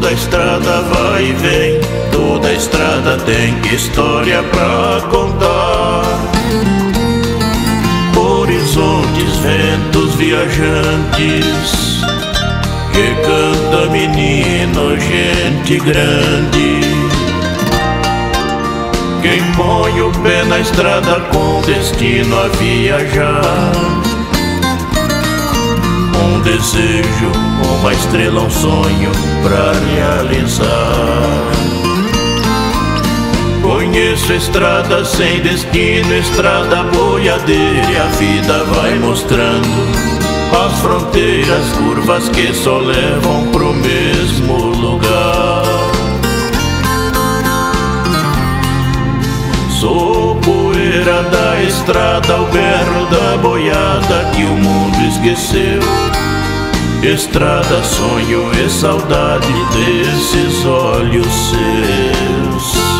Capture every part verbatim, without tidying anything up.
Toda estrada vai e vem, toda estrada tem história pra contar. Horizontes, ventos, viajantes, que canta menino, gente grande. Quem põe o pé na estrada com destino a viajar, um desejo, uma estrela, um sonho pra realizar. Conheço estrada sem destino, estrada boiadeira, e a vida vai mostrando as fronteiras, curvas que só levam pro mesmo lugar. Sou poeira da estrada, o berro da boiada que o mundo esqueceu. Estrada, sonho e saudade desses olhos seus.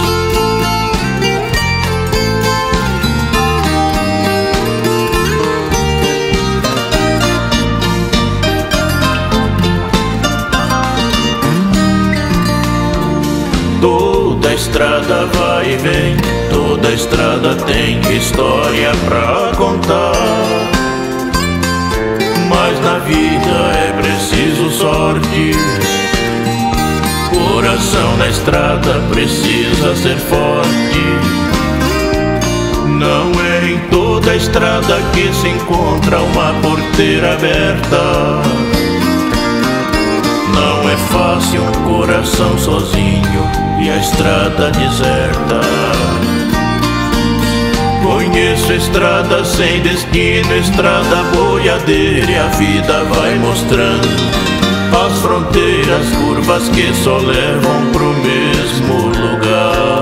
Toda estrada vai e vem, toda estrada tem história pra contar. Mas na vida é preciso sorte, coração na estrada precisa ser forte. Não é em toda estrada que se encontra uma porteira aberta. Não é fácil um coração sozinho e a estrada deserta. Conheço estrada sem destino, estrada boiadeira, e a vida vai mostrando as fronteiras, curvas que só levam pro mesmo lugar.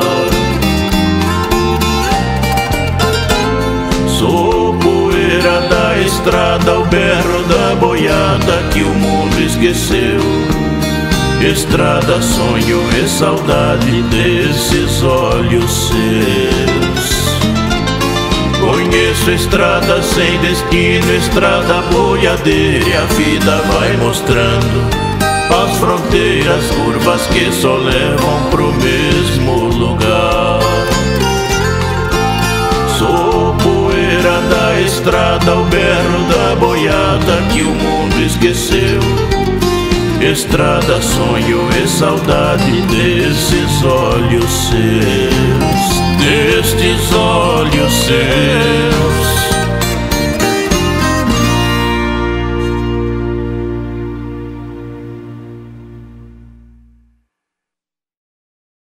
Sou poeira da estrada, o berro da boiada que o mundo esqueceu. Estrada, sonho e saudade desses olhos seus. Conheço estrada sem destino, estrada boiadeira, e a vida vai mostrando as fronteiras, curvas que só levam pro mesmo lugar. Sou poeira da estrada, o berro da boiada que o mundo esqueceu. Estrada, sonho e saudade desses olhos seus, destes olhos seus.